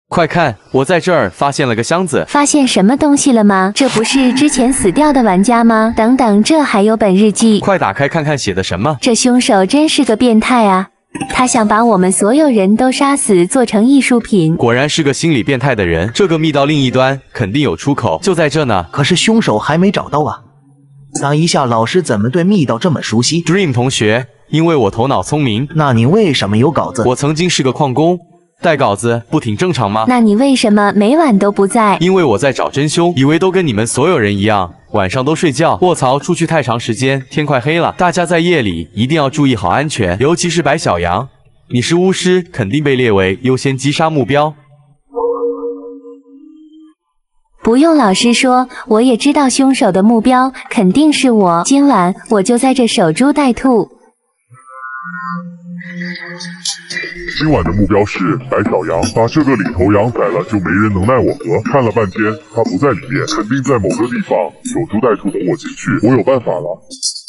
快看，我在这儿发现了个箱子。 发现什么东西了吗？这不是之前死掉的玩家吗？等等，这还有本日记。 快打开看看写的什么。 这凶手真是个变态啊！他想把我们所有人都杀死，做成艺术品。 果然是个心理变态的人。这个密道另一端肯定有出口，就在这呢。 可是凶手还没找到啊！等一下，老师怎么对密道这么熟悉 ？Dream 同学，因为我头脑聪明。 那你为什么有稿子？ 我曾经是个矿工。带稿子不挺正常吗？ 那你为什么每晚都不在？ 因为我在找真凶，以为都跟你们所有人一样，晚上都睡觉。卧槽，出去太长时间，天快黑了。大家在夜里一定要注意好安全，尤其是白小羊。你是巫师，肯定被列为优先击杀目标。 不用老师说，我也知道凶手的目标肯定是我。今晚我就在这守株待兔。 今晚的目标是白小羊，把这个领头羊宰了，就没人能奈我何。看了半天，他不在里面，肯定在某个地方守株待兔等我进去。我有办法了。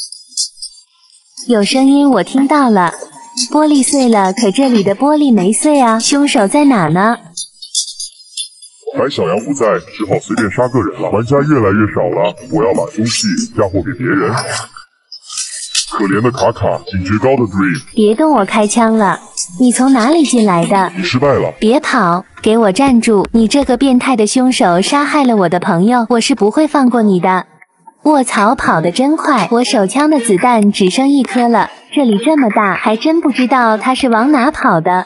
有声音我听到了，玻璃碎了，可这里的玻璃没碎啊，凶手在哪呢？ 白小羊不在，只好随便杀个人了。玩家越来越少了，我要把凶器嫁祸给别人。可怜的卡卡，警觉高的 Dream， 别跟我开枪了！你从哪里进来的？ 你失败了！ 别跑，给我站住！你这个变态的凶手杀害了我的朋友，我是不会放过你的！卧槽，跑得真快！我手枪的子弹只剩1颗了，这里这么大，还真不知道他是往哪跑的。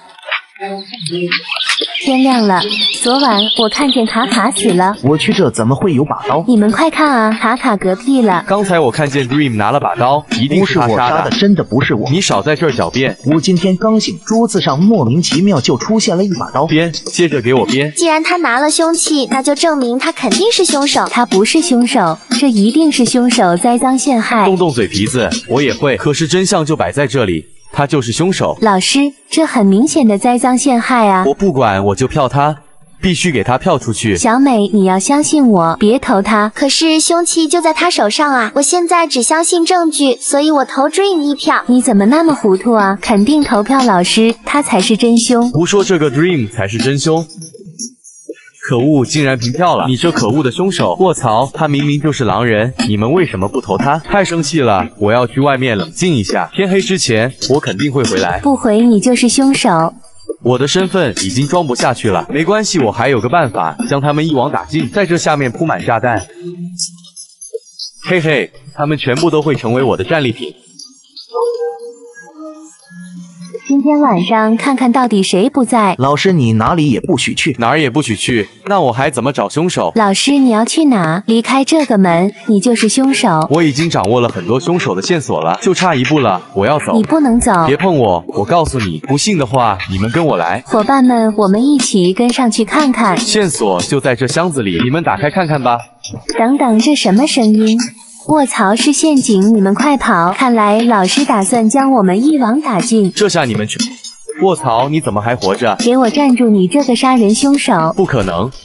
天亮了，昨晚我看见卡卡死了。 我去，这怎么会有把刀？ 你们快看啊，卡卡嗝屁了。 刚才我看见 Dream 拿了把刀，一定是他不是我杀的，真的不是我。 你少在这儿狡辩。 我今天刚醒，桌子上莫名其妙就出现了一把刀。 编，接着给我编。 既然他拿了凶器，那就证明他肯定是凶手。 他不是凶手，这一定是凶手栽赃陷害。 动动嘴皮子，我也会。可是真相就摆在这里。他就是凶手。 老师，这很明显的栽赃陷害啊！ 我不管，我就票他，必须给他票出去。 小美，你要相信我，别投他。 可是凶器就在他手上啊！我现在只相信证据，所以我投 Dream 1票。 你怎么那么糊涂啊？肯定投票老师，他才是真凶。 胡说，这个 Dream 才是真凶。可恶，竟然平票了！你这可恶的凶手！卧槽，他明明就是狼人，你们为什么不投他？太生气了，我要去外面冷静一下。天黑之前，我肯定会回来。 不回你就是凶手。 我的身份已经装不下去了，没关系，我还有个办法，将他们一网打尽，在这下面铺满炸弹。嘿嘿，他们全部都会成为我的战利品。 今天晚上看看到底谁不在。 老师，你哪里也不许去。 哪儿也不许去，那我还怎么找凶手？ 老师，你要去哪？离开这个门，你就是凶手。 我已经掌握了很多凶手的线索了，就差一步了，我要走。 你不能走， 别碰我，我告诉你，不信的话，你们跟我来。 伙伴们，我们一起跟上去看看。 线索就在这箱子里，你们打开看看吧。 等等，这什么声音？卧槽，是陷阱！你们快跑！看来老师打算将我们一网打尽。 这下你们全……卧槽，你怎么还活着？ 给我站住！你这个杀人凶手！ 不可能！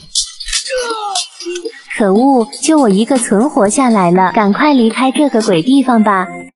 可恶，就我一个存活下来了，赶快离开这个鬼地方吧！